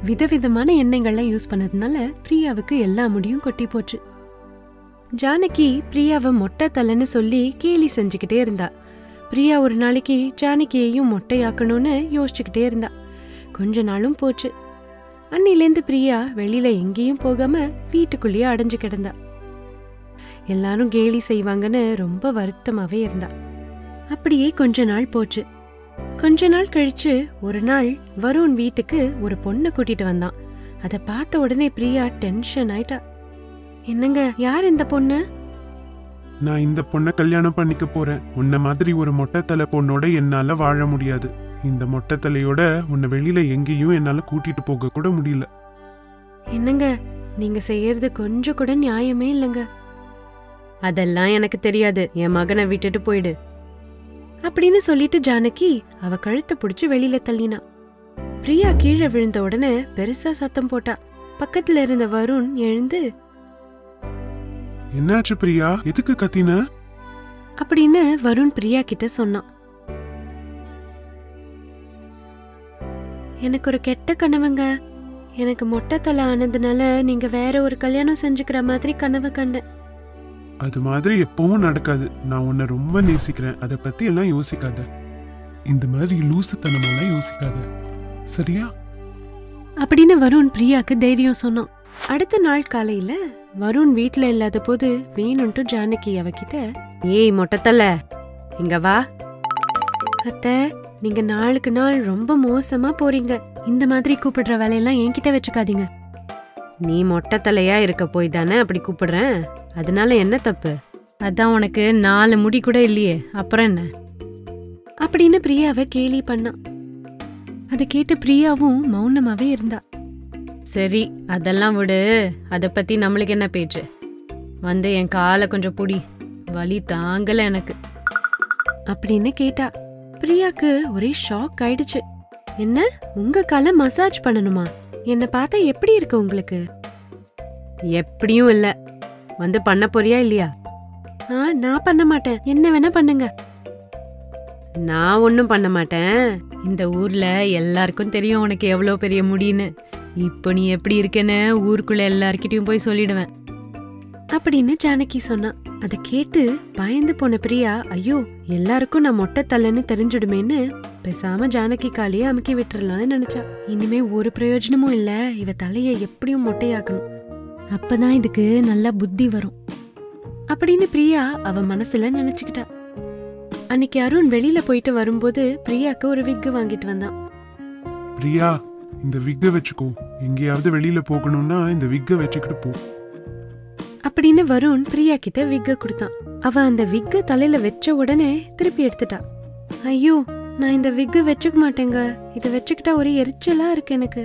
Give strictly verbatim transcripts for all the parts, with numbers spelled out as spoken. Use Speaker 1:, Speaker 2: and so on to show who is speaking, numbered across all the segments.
Speaker 1: விதவிதமான எண்ணெய்கள்லாம் யூஸ் பண்ணதுனால பிரியாவுக்கு எல்லா முடியும் கொட்டி போச்சு. ஜானகி பிரியாவை மொட்டை தலைன்னு சொல்லி கேலி செஞ்சுக்கிட்டே இருந்தா. பிரியா ஒரு நாளைக்கு ஜானகியையும் மொட்டையாக்கணும்னு யோசிச்சுக்கிட்டே இருந்தா. கொஞ்ச நாளும் போச்சு. அன்னிலேந்து பிரியா வெளியில எங்கேயும் போகாம வீட்டுக்குள்ளேயே அடைஞ்சு கிடந்தா. எல்லாரும் கேலி செய்வாங்கன்னு ரொம்ப வருத்தமாவே இருந்தா. அப்படியே கொஞ்ச நாள் போச்சு. கொஞ்ச நாள் கழிச்சு ஒரு நாள் வருண் வீட்டுக்கு ஒரு பொண்ணை கூட்டிட்டு வந்தான். அத பார்த்த உடனே பிரியா டென்ஷன் ஆயிட்டா. என்னங்க, யார் இந்த பொண்ணு?
Speaker 2: நான் இந்த பொண்ணை கல்யாணம் பண்ணிக்க போறேன். உன்ன மாதிரி ஒரு மொட்டை தலை பொண்ணோட என்னால வாழ முடியாது. இந்த மொட்டை தலையோட உன்னை வெளியில எங்கேயும் என்னால கூட்டிட்டு போக கூட முடியல.
Speaker 1: என்னங்க, நீங்க செய்யறது கொஞ்சம் கூட நியாயமே இல்லைங்க. அதெல்லாம் எனக்கு தெரியாது, என் மகனை விட்டுட்டு போயிடு அப்படின்னு சொல்லிட்டு ஜானகி அவ கழுத்தை புடிச்சு வெளியில தள்ளினா. பிரியா கீழே விழுந்த உடனே பெருசா சத்தம் போட்டா. பக்கத்துல இருந்த வருண் எழுந்து,
Speaker 2: என்னாச்சு பிரியா, எதுக்கு கத்தின
Speaker 1: அப்படின்னு வருண் பிரியா கிட்ட சொன்னான். எனக்கு ஒரு கெட்ட கனவுங்க. எனக்கு மொட்டை தலை ஆனதுனால நீங்க வேற ஒரு கல்யாணம் செஞ்சுக்கிற மாதிரி கனவு கண்டேன்.
Speaker 2: அது மாதிரி எப்பவும் நடக்காது. நான் உன்னை ரொம்ப நேசிக்கிறேன். அதை பத்தி எல்லாம் யோசிக்காத. இந்த மாதிரி லூசுத்தனமெல்லாம் யோசிக்காத, சரியா? அப்படின்னு
Speaker 1: வருண் பிரியாக்கு தைரியம் சொன்னான். அடுத்த நாள் காலையில வருண் வீட்டுல இல்லாத போது வேணும்ட்டு ஜானகி அவகிட்ட, ஏய் மொட்டத்தல, இங்க வா. அத்தை, நீங்க நாளுக்கு நாள் ரொம்ப மோசமா போறீங்க. இந்த மாதிரி கூப்பிடுற வேலையெல்லாம் என்கிட்ட வச்சுக்காதீங்க. நீ மொட்டை தலையா இருக்க போய் தானே அப்படி கூப்பிடுறேன். அதனால என்ன தப்பு? அதான் உனக்கு நாலு முடி கூட இல்லையே, அப்புறம் என்ன அப்படின்னு பிரியாவை கேலி பண்ணா. அதை கேட்டு பிரியாவும் மௌனமாவே இருந்தா. சரி, அதெல்லாம் விடு. அத பத்தி நம்மளுக்கு என்ன பேச்சு? வந்து என் காலை கொஞ்சம் புடி, வலி தாங்கல எனக்கு அப்படின்னு கேட்டா. பிரியாக்கு ஒரே ஷாக் ஆயிடுச்சு. என்ன, உங்க காலை மசாஜ் பண்ணணுமா? என்ன பார்த்தா எப்படி இருக்கு உங்களுக்கு? எப்படியும் இல்ல. வந்து பண்ண போறியா இல்லையா? ஆ, நான் பண்ண மாட்டேன். என்ன வேணா பண்ணுங்க. நான் ஒன்னும் பண்ண மாட்டேன். இந்த ஊர்ல எல்லாருக்கும் தெரியும் உனக்கு எவ்வளவு பெரிய முடின்னு. இப்போ நீ எப்படி இருக்கேன்னு ஊருக்குள்ள எல்லார்கிட்டயும் போய் சொல்லிடுவேன் அப்படின்னு ஜானகி சொன்னா. அதை கேட்டு பயந்து போன பிரியா, ஐயோ எல்லாருக்கும் நான் மொட்டை தள்ளன்னு தெரிஞ்சிடுமேன்னு பேசாம ஜானகி காலையே அமுக்கி விட்டுறலான்னு நினைச்சா. இனிமே ஒரு பிரயோஜனமும் இல்ல, இவ தலைய எப்படியும் மொட்டையாக்கணும், அப்பதான் இதுக்கு நல்லா புத்தி வரும் அப்படின்னு பிரியா அவ மனசுல நினைச்சுக்கிட்டா. அன்னைக்கு அருண் வெளியில போயிட்டு வரும்போது பிரியாக்கு ஒரு விக்கு வாங்கிட்டு வந்தான்.
Speaker 2: பிரியா, இந்த விக்க வச்சுக்கோ. எங்கேயாவது வெளியில போகணும்னா இந்த விக்க வச்சுக்கிட்டு போ
Speaker 1: அப்படின்னு வருண் பிரியா கிட்ட விக்க கொடுத்தான். அவ அந்த விக்க தலையில வச்ச உடனே திருப்பி எடுத்துட்டா. ஐயோ, நான் இந்த விக்க வச்சுக்க மாட்டேங்க. இத வச்சுக்கிட்டா ஒரே எரிச்சலா இருக்கு எனக்கு.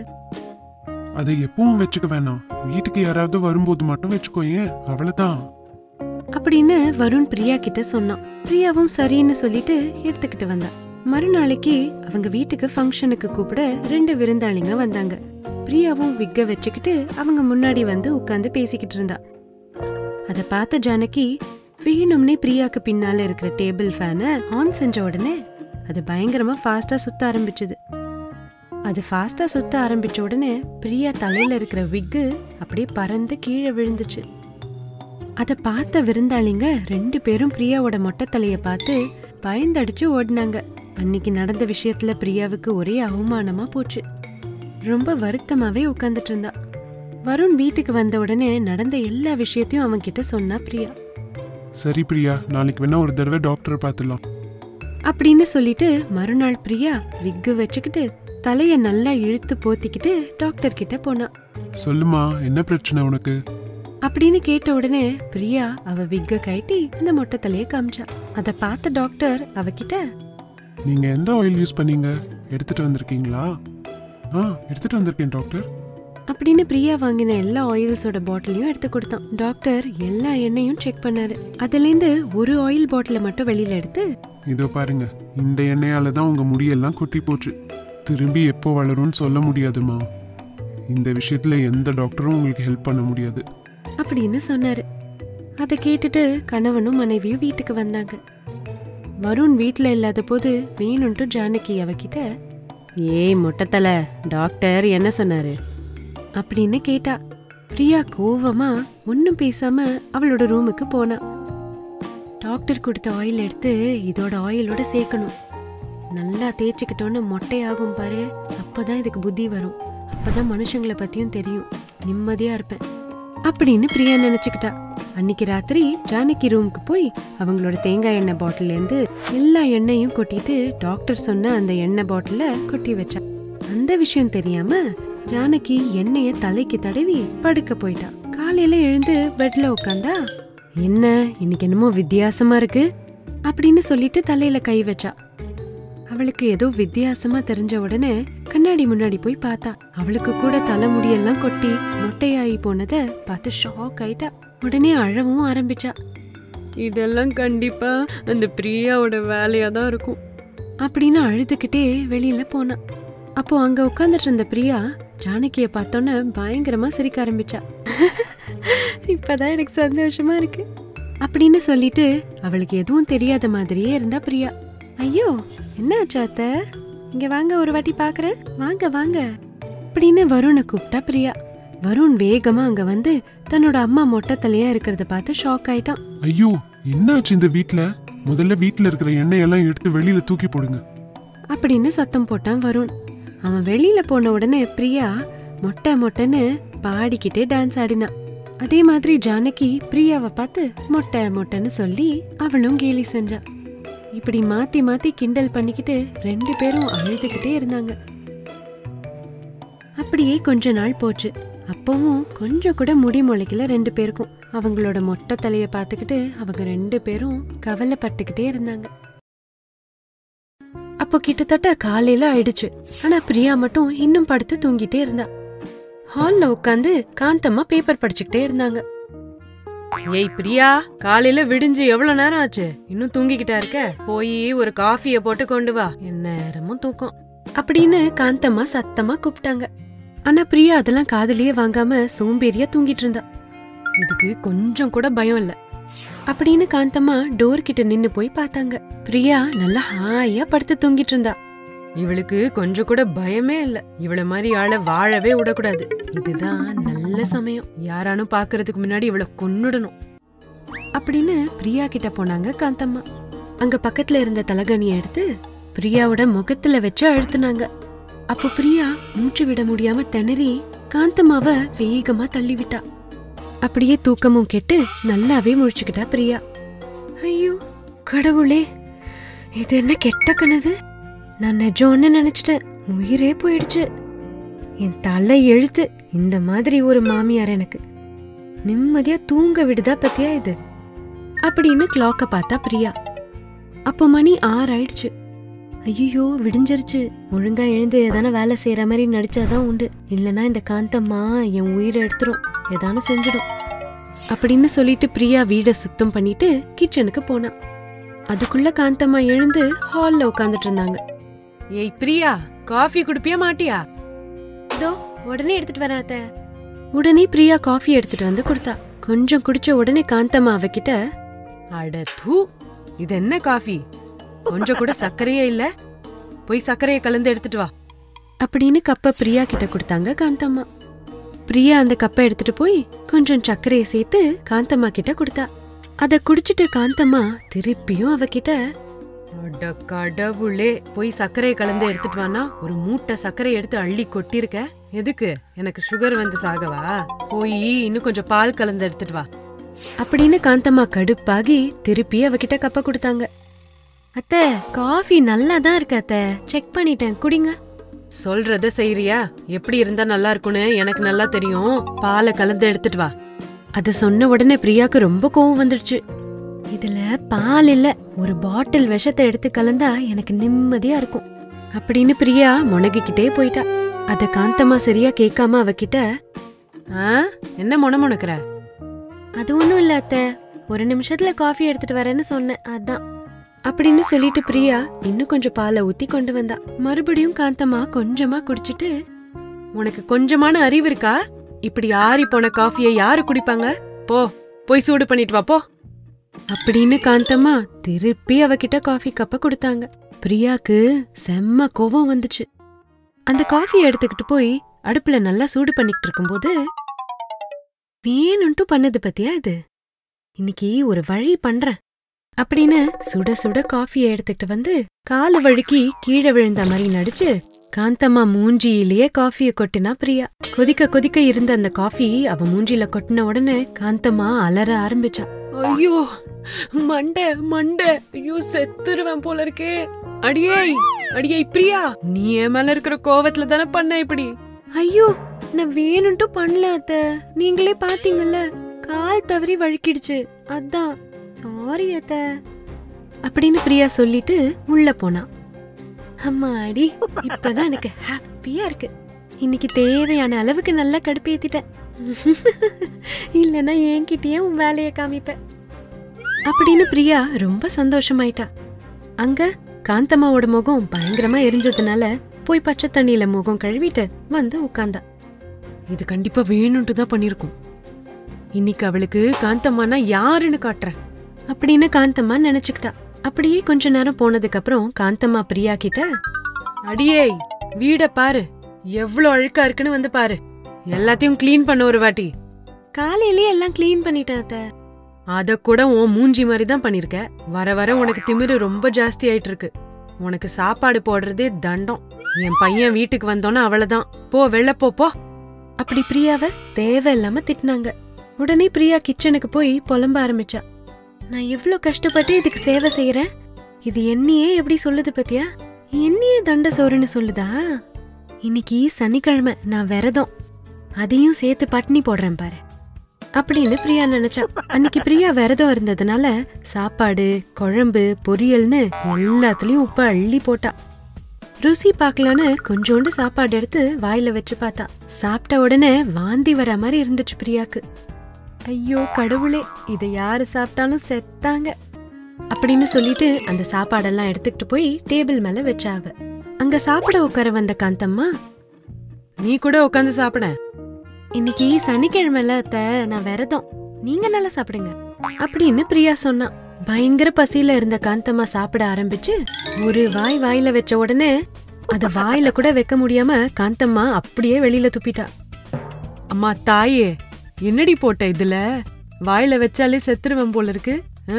Speaker 2: அதை எப்பவும் வச்சுக்க வேணாம். வீட்டுக்கு யாராவது வரும்போது மட்டும் வச்சுக்கோ, ஏன்? அவ்வளவுதான்
Speaker 1: அப்படின்னு வருண் பிரியா கிட்ட சொன்னான். பிரியாவும் சரின்னு சொல்லிட்டு எடுத்துக்கிட்டு வந்தா. மறுநாளைக்கு அவங்க வீட்டுக்கு ஃபங்க்ஷனுக்கு கூப்பிட ரெண்டு விருந்தாளிங்க வந்தாங்க. பிரியாவும் விக்க வச்சுக்கிட்டு அவங்க முன்னாடி வந்து உட்கார்ந்து பேசிக்கிட்டு இருந்தா. அத பார்த்த ஜானகி வேணும்னே பிரியாக்கு பின்னால இருக்கிற டேபிள் ஃபேனை ஆன் செஞ்ச உடனே அது பயங்கரமா ஃபாஸ்டா சுத்த ஆரம்பிச்சது. அது ஃபாஸ்டா சுத்த ஆரம்பிச்ச உடனே பிரியா தலையில இருக்கிற விக்கு அப்படியே பறந்து கீழே விழுந்துச்சு. அத பார்த்த விருந்தாளிங்க ரெண்டு பேரும் பிரியாவோட மொட்டை தலைய பார்த்து பயந்தடிச்சு ஓடினாங்க. அன்னைக்கு நடந்த விஷயத்துல பிரியாவுக்கு ஒரே அவமானமா போச்சு. ரொம்ப வருத்தமாவே உட்கார்ந்துட்டு இருந்தா. வருண் வீட்டுக்கு வந்த உடனே நடந்த எல்லா விஷயத்தையும் அவன் கிட்ட சொன்னா பிரியா.
Speaker 2: சரி பிரியா, நாளைக்கு வேணா ஒரு தடவை டாக்டரை பார்த்துலாம்
Speaker 1: அப்படின்னு சொல்லிட்டு மறுநாள் பிரியா விக்கு வச்சுக்கிட்டு தலைய நல்லா இழுத்து போத்திக்கிட்டு டாக்டர் கிட்ட போனா.
Speaker 2: சொல்லுமா, என்ன பிரச்சனை உனக்கு
Speaker 1: அப்படின்னு கேட்ட உடனே பிரியா அவ விக்க கட்டி அந்த மொட்டை தலைய காமிச்சா. அத பார்த்த டாக்டர் அவகிட்ட,
Speaker 2: நீங்க எந்த ஆயில் யூஸ் பண்ணீங்க? எடுத்துட்டு வந்திருக்கீங்களா? ஆ, எடுத்துட்டு வந்திருக்கேன் டாக்டர்
Speaker 1: அப்படின்னு பிரியா வாங்கின எல்லா ஆயில்ஸோட பாட்டிலையும் எடுத்து கொடுத்தான். டாக்டர் எல்லா எண்ணெயும் செக் பண்ணாரு. அதுல இருந்து ஒரு ஆயில் பாட்டில மட்டும் வெளியில எடுத்து, இதோ
Speaker 2: பாருங்க, இந்த எண்ணெயால தான் உங்க முடியெல்லாம் கொட்டி போச்சு. திரும்பி எப்போ வளரும்னு சொல்ல முடியாதுமா. இந்த விஷயத்துல எந்த டாக்டரும் உங்களுக்கு ஹெல்ப் பண்ண முடியாது
Speaker 1: அப்படின்னு சொன்னாரு. அதை கேட்டுட்டு கணவனும் மனைவியும் வீட்டுக்கு வந்தாங்க. வருண் வீட்டுல இல்லாத போது வேணும்ட்டு ஜானகி அவகிட்ட, ஏய் மொட்டத்தலை, டாக்டர் என்ன சொன்னாரு? அப்படின்னு கேட்டா. பிரியா கோவமா ஒன்னும் பேசாம அவளோட ரூமுக்கு போனா. டாக்டர் கொடுத்த ஆயில் எடுத்து இதோட ஆயிலோட சேர்க்கணும். நல்லா தேய்ச்சிக்கிட்டோன்னு மொட்டையாகும் பாரு, அப்பதான் இதுக்கு புத்தி வரும். அப்பதான் மனுஷங்களை பத்தியும் தெரியும். நிம்மதியா இருப்பேன் அப்படின்னு பிரியா நினைச்சுக்கிட்டா. அன்னைக்கு ராத்திரி ஜானகி ரூமுக்கு போய் அவங்களோட தேங்காய் எண்ணெய் பாட்டில இருந்து எல்லா எண்ணெயும் கொட்டிட்டு டாக்டர் சொன்ன அந்த எண்ணெய் பாட்டில கொட்டி வச்சா. அந்த விஷயம் தெரியாம ஜானகி எண்ணெய தலைக்கு தடவி படுக்க போயிட்டா. காலையில எழுந்து பெட்ல உட்காந்தா. என்ன இன்னைக்கு என்னமோ வித்தியாசமா இருக்கு அப்படின்னு சொல்லிட்டு தலையில கை வச்சா. அவளுக்கு ஏதோ வித்தியாசமா தெரிஞ்ச உடனே கண்ணாடி முன்னாடி போய் பார்த்தா. அவளுக்கு கூட தலைமுடியெல்லாம் கொட்டி மொட்டையாயி போனத பார்த்து ஷாக் ஆயிட்டா. உடனே அழவும் ஆரம்பிச்சா. இதெல்லாம் கண்டிப்பா அந்த பிரியாவோட வேலையா தான் இருக்கும் அப்படின்னு அழுதுகிட்டே வெளியில போனா. அப்போ அங்க உட்கார்ந்துட்டு இருந்த பிரியா ஜானகிய பார்த்தோன்னு பயங்கரமா சிரிக்க ஆரம்பிச்சா. இப்பதான் எனக்கு சந்தோஷமா இருக்கு அப்படின்னு சொல்லிட்டு அவளுக்கு எதுவும் தெரியாத மாதிரியே இருந்தா பிரியா. ஐயோ என்ன ஆச்சாத்த, இங்க வாங்க ஒரு வாட்டி பாக்குறேன், வாங்க வாங்க அப்படின்னு வருணை கூப்பிட்டா பிரியா. வருண் வேகமா அங்க வந்து தன்னோட அம்மா மொட்டை தலையா இருக்கிறத பார்த்து ஷாக் ஆயிட்டான்.
Speaker 2: ஐயோ என்னாச்சு இந்த வீட்ல? முதல்ல வீட்ல இருக்கிற எண்ணெயெல்லாம் எடுத்து வெளியில தூக்கி போடுங்க
Speaker 1: அப்படின்னு சத்தம் போட்டான் வருண். அவன் வெளியில போன உடனே பிரியா மொட்டை மொட்டைன்னு பாடிக்கிட்டே டான்ஸ் ஆடினா. அதே மாதிரி ஜானகி பிரியாவை பார்த்து மொட்டை மொட்டைன்னு சொல்லி அவளும் கேலி செஞ்சா. இப்படி மாத்தி மாத்தி கிண்டல் பண்ணிக்கிட்டு ரெண்டு பேரும் அழுதுகிட்டே இருந்தாங்க. அப்படியே கொஞ்ச நாள் போச்சு. அப்பவும் கொஞ்சம் கூட முடி முளைக்கல ரெண்டு பேருக்கும். அவங்களோட மொட்டை தலைய பாத்துக்கிட்டு அவங்க ரெண்டு பேரும் கவலைப்பட்டுக்கிட்டே இருந்தாங்க. அப்போ கிட்டத்தட்ட காலையில ஆயிடுச்சு. ஆனா பிரியா மட்டும் இன்னும் படுத்து தூங்கிட்டே இருந்தா. ஹால்ல உட்காந்து காந்தம்மா பேப்பர் படிச்சுக்கிட்டே இருந்தாங்க. ஏய் பிரியா, காலையில விடிஞ்சு எவ்வளவு நேரம் ஆச்சு, இன்னும் தூங்கிக்கிட்டா இருக்க? போய் ஒரு காஃபிய போட்டு கொண்டு வா, என்ன நேரமும் தூக்கம் அப்படின்னு காந்தம்மா சத்தமா கூப்பிட்டாங்க. ஆனா பிரியா அதெல்லாம் காதலியே வாங்காம சோம்பேறியா தூங்கிட்டு இருந்தா. இதுக்கு கொஞ்சம் கூட பயம் இல்ல அப்படின்னு காந்தம்மா டோர் கிட்ட நின்னு போய் பார்த்தாங்க. பிரியா நல்லா ஹாயா படுத்து தூங்கிட்டு இருந்தா. இவளுக்கு கொஞ்சம் கூட பயமே இல்ல. இவள மாதிரி ஆளை வாழவே விடக்கூடாது. இதுதான் நல்ல சமயம், யாரானும் பாக்குறதுக்கு முன்னாடி இவளை கொன்னுடணும் அப்படின்னு பிரியா கிட்ட போனாங்க காந்தம்மா. அங்க பக்கத்துல இருந்த தலகாணிய எடுத்து பிரியாவோட முகத்துல வச்சு அழுத்துனாங்க. அப்போ பிரியா மூச்சு விட முடியாம திணறி காந்தம்மாவ வேகமா தள்ளி விட்டா. அப்படியே தூக்கமும் கெட்டு நல்லாவே முழிச்சுக்கிட்டா பிரியா. ஐயோ கடவுளே, இது என்ன கெட்ட கனவு? நான் நிஜம்னு நினைச்சிட்டேன், உயிரே போயிடுச்சு. என் தலை எழுத்து இந்த மாதிரி ஒரு மாமியார் எனக்கு நிம்மதியா தூங்க விடுதா பத்தியா இது அப்படின்னு கிளாக்க பார்த்தா பிரியா. அப்போ மணி ஆறு ஆயிடுச்சு. ஐயோ விடிஞ்சிருச்சு. ஒழுங்கா எழுந்து ஏதான வேலை செய்யற மாதிரி நடிச்சாதான் உண்டு, இல்லைன்னா இந்த காந்தம்மா என் உயிரை எடுத்துரும், ஏதான செஞ்சிடும் அப்படின்னு சொல்லிட்டு பிரியா வீட சுத்தம் பண்ணிட்டு கிச்சனுக்கு போனா. அதுக்குள்ள காந்தம்மா எழுந்து ஹால்ல உட்காந்துட்டு இருந்தாங்க. ஏய் பிரியா, காஃபி குடிப்பியா மாட்டியா? இதோ உடனே எடுத்துட்டு வராத. உடனே பிரியா காஃபி எடுத்துட்டு வந்து கொடுத்தா. கொஞ்சம் குடிச்ச உடனே காந்தம்மா அவகிட்ட, அட தூ, இது என்ன காஃபி, கொஞ்சம் கூட சர்க்கரையே இல்ல, போய் சர்க்கரையை கலந்து எடுத்துட்டு வா அப்படின்னு கப்ப பிரியா கிட்ட கொடுத்தாங்க காந்தம்மா. பிரியா அந்த கப்பை எடுத்துட்டு போய் கொஞ்சம் சர்க்கரையை சேர்த்து காந்தம்மா கிட்ட கொடுத்தா. அத குடிச்சிட்டு காந்தம்மா திருப்பியும் அவகிட்ட, அட கடவுளே, போய் சர்க்கரையை கலந்து எடுத்துட்டு வானா ஒரு மூட்டை சர்க்கரை எடுத்து அள்ளி கொட்டிருக்க, எதுக்கு? எனக்கு சுகர் வந்து சாகவா? போய் இன்னும் கொஞ்சம் பால் கலந்து எடுத்துட்டு வா அப்படின்னு காந்தம்மா கடுப்பாகி திருப்பி அவகிட்ட கப்ப கொடுத்தாங்க. அத்தை, காஃபி நல்லா தான் இருக்கு அத்தை, செக் பண்ணிட்டேன், குடிங்க. சொல்றத செய்யறியா? எப்படி இருந்தா நல்லா இருக்கும்னு எனக்கு நல்லா தெரியும், பாலை கலந்து எடுத்துட்டு வா. அத சொன்ன உடனே பிரியாக்கு ரொம்ப கோவம் வந்துடுச்சு. இதுல பால் இல்ல, ஒரு பாட்டில் விஷத்தை எடுத்து கலந்தா எனக்கு நிம்மதியா இருக்கும் அப்படின்னு பிரியா முனகிக்கிட்டே போயிட்டா. அத காந்தம்மா சரியா கேட்காம அவகிட்ட, ஆ என்ன முன முனக்குற? அது ஒண்ணும் இல்ல அத்தை, ஒரு நிமிஷத்துல காஃபி எடுத்துட்டு வரேன்னு சொன்னேன், அதான் அப்படின்னு சொல்லிட்டு பிரியா இன்னும் கொஞ்சம் பாலை ஊத்தி கொண்டு வந்தா. மறுபடியும் காந்தம்மா கொஞ்சமா குடிச்சிட்டு, உனக்கு கொஞ்சமான அறிவு இருக்கா? இப்படி ஆறி போன காஃபியை யாரு குடிப்பாங்க? போ, போய் சூடு பண்ணிட்டு வா போ அப்படின்னு காந்தம்மா திருப்பி அவகிட்ட காஃபி கப்ப கொடுத்தாங்க. பிரியாக்கு செம்ம கோவம் வந்துச்சு. அந்த காஃபியை எடுத்துக்கிட்டு போய் அடுப்புல நல்லா சூடு பண்ணிக்கிட்டு இருக்கும்போது, வேணும்ட்டு பண்ணது பத்தியா இது? இன்னைக்கு ஒரு வழி பண்றேன் அப்படின்னு சுட சுட காஃபியை எடுத்துக்கிட்டு வந்து காலு வழுக்கி கீழே விழுந்த மாதிரி நடிச்சு காந்தம்மா மூஞ்சியிலேயே காஃபியை கொட்டினா பிரியா. கொதிக்க கொதிக்க இருந்த அந்த காஃபி அவ மூஞ்சியில கொட்டின உடனே காந்தம்மா அலற ஆரம்பிச்சா. ஐயோ மண்டை மண்டை, ஐயோ செத்துருவேன் போல இருக்கே. அடியே அடியே பிரியா, நீ என் மேல இருக்கிற கோவத்துல தானே பண்ண இப்படி? ஐயோ நான் வேணும்ட்டு பண்ணல அத்த, நீங்களே பாத்தீங்கல்ல, கால் தவறி வழுக்கிடுச்சு, அதான் சாரி அத்த அப்படின்னு பிரியா சொல்லிட்டு உள்ள போனா. அம்மாடி, இப்பதான் எனக்கு ஹாப்பியா இருக்கு. இன்னைக்கு தேவையான அளவுக்கு நல்லா கடுப்பேத்திட்டேன். இல்லன்னா என்கிட்டயே உன் வேலைய காமிப்ப அப்படின்னு பிரியா ரொம்ப சந்தோஷமாயிட்டா. அங்க காந்தம்மாவோட முகம் பயங்கரமா எரிஞ்சதுனால போய் பச்சை தண்ணியில முகம் கழுவிட்டு வந்து உட்கார்ந்தா. இது கண்டிப்பா வேணும்ட்டு தான் பண்ணிருக்கும். இன்னைக்கு அவளுக்கு காந்தம்மானா யாருன்னு காட்டுறேன் அப்படின்னு காந்தம்மா நினைச்சுக்கிட்டா. அப்படியே கொஞ்ச நேரம் போனதுக்கு அப்புறம் காந்தம்மா பிரியா கிட்ட, அடியே வீட பாரு, எவ்வளவு அழுக்கா இருக்குன்னு வந்து பாரு, எல்லாத்தையும் கிளீன் பண்ண ஒரு வாட்டி. காலையிலேயே எல்லாம் கிளீன் பண்ணிட்டேன் அத்த. அத கூட உன் மூஞ்சி மாதிரி தான் பண்ணிருக்க. வர வர உனக்கு திமிரு ரொம்ப ஜாஸ்தி ஆயிட்டு இருக்கு. உனக்கு சாப்பாடு போடுறதே தண்டம். என் பையன் வீட்டுக்கு வந்தோன்னா அவ்வளவுதான், போ வெளில போ போ அப்படி பிரியாவை தேவையில்லாம திட்டினாங்க. உடனே பிரியா கிச்சனுக்கு போய் புலம்ப ஆரம்பிச்சா. நான் எவ்வளவு கஷ்டப்பட்டு இதுக்கு சேவை செய்யறேன், இது என்னையே எப்படி சொல்லுது பத்தியா? என்னையே தண்ட சோறுன்னு சொல்லுதா? இன்னைக்கு சனிக்கிழமை, நான் விரதம், அதையும் சேர்த்து பட்னி போடுறேன் பாரு அப்படின்னு பிரியா நினைச்சா. அன்னைக்கு பிரியா விரதம் இருந்ததுனால சாப்பாடு, குழம்பு, பொரியல்னு எல்லாத்துலயும் உப்பு அள்ளி போட்டா. ருசி பாக்கலான்னு கொஞ்சோண்டு சாப்பாடு எடுத்து வாயில வச்சு பார்த்தா. சாப்பிட்ட உடனே வாந்தி வர மாதிரி இருந்துச்சு பிரியாக்கு. ஐயோ கடவுளே, இதை யாரு சாப்பிட்டாலும் செத்தாங்க அப்படின்னு சொல்லிட்டு அந்த சாப்பாடெல்லாம் எடுத்துக்கிட்டு போய் டேபிள் மேல வச்சாவ. அங்க சாப்பிட உட்கார வந்த காந்தம்மா, நீ கூட உட்காந்து சாப்பிட, இன்னைக்கு சனிக்கிழமைல அத்த, நான் விரதம், நீங்க நல்லா சாப்பிடுங்க அப்படின்னு பிரியா சொன்னா. பயங்கர பசியில இருந்த காந்தம்மா சாப்பிட ஆரம்பிச்சு ஒரு வாய் வாயில வச்ச உடனே அத வாயில கூட வைக்க முடியாம காந்தம்மா அப்படியே வெளியில துப்பிட்டா. அம்மா தாயே, என்னடி போட்ட இதுல? வாயில வச்சாலே செத்துருவேன் போல இருக்கு.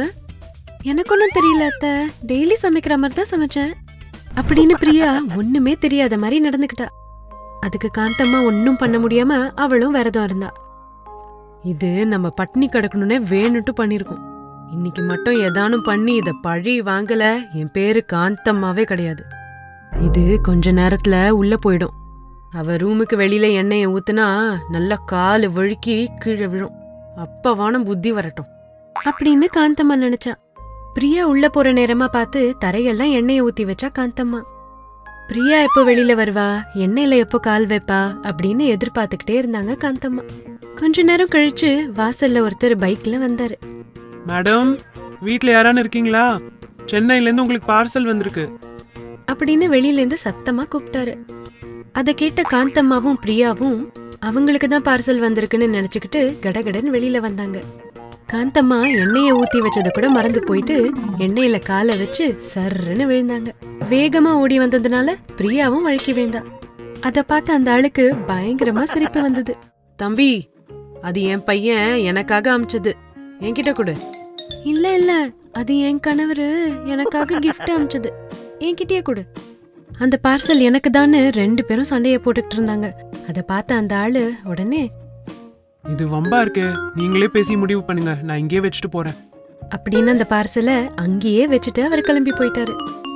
Speaker 1: எனக்கு ஒன்னும் தெரியல அத்த, டெய்லி சமைக்கிற மாதிரி தான் சமைச்சேன் அப்படின்னு பிரியா ஒண்ணுமே தெரியாத மாதிரி நடந்துக்கிட்டா. அதுக்கு காந்தம்மா ஒன்னும் பண்ண முடியாம அவளும் விரதம் இருந்தா. இது நம்ம பட்னி கிடக்கணும்னே வேணும்ட்டு பண்ணிருக்கோம். இன்னைக்கு மட்டும் ஏதானும் பண்ணி இத பழி வாங்கல, என் பேரு காந்தம்மாவே கிடையாது. இது கொஞ்ச நேரத்துல உள்ள போயிடும். அவ ரூமுக்கு வெளியில எண்ணெயை ஊத்துனா நல்லா காலு வழுக்கி கீழே விழும். அப்பவான புத்தி வரட்டும் அப்படின்னு காந்தம்மா நினைச்சா. பிரியா உள்ள போற நேரமா பார்த்து தரையெல்லாம் எண்ணெயை ஊத்தி வச்சா காந்தம்மா. பிரியா எப்போ வெளியில வருவா, எண்ணெயில எப்போ கால் வைப்பா அப்படின்னு எதிர்பார்த்துக்கிட்டே இருந்தாங்க காந்தம்மா. கொஞ்ச நேரம் கழிச்சு வாசல்ல ஒருத்தர் பைக்ல வந்தாரு.
Speaker 2: மேடம், வீட்ல யாரானு இருக்கீங்களா? சென்னையில இருந்து உங்களுக்கு பார்சல் வந்திருக்கு
Speaker 1: அப்படின்னு வெளியில இருந்து சத்தமா கூப்பிட்டாரு. அத கேட்ட காந்தம்மாவும் பிரியாவும் அவங்களுக்கு தான் பார்சல் வந்திருக்குன்னு நினைச்சுக்கிட்டு கடகடன்னு வெளியில வந்தாங்க. காந்தம்மா எண்ணெயை ஊத்தி வச்சதை கூட மறந்து போயிட்டு எண்ணெயில காலை வச்சு சர்ன்னு விழுந்தாங்க. வேகமா ஓடி வந்ததுனால பிரியாவும் வழுக்கி விழுந்தா. அத பார்த்து அந்த ஆளுக்கு பயங்கரமா சிரிப்பு வந்தது. தம்பி, அது என் பையன் எனக்காக அமிச்சது, என்கிட்ட கொடு. இல்ல இல்ல, அது என் கணவரு எனக்காக கிஃப்ட் அமிச்சது, என்கிட்டயே கொடு. அந்த பார்சல் எனக்கு தான்னு ரெண்டு பேரும் சண்டைய போட்டுக்கிட்டு இருந்தாங்க. அத பார்த்த அந்த ஆளு உடனே,
Speaker 2: இது வம்பா இருக்கு, நீங்களே பேசி முடிவு பண்ணுங்க, நான் இங்கேயே வச்சுட்டு போறேன்
Speaker 1: அப்படின்னு அந்த பார்சலை அங்கேயே வச்சுட்டு அவர் கிளம்பி போயிட்டாரு.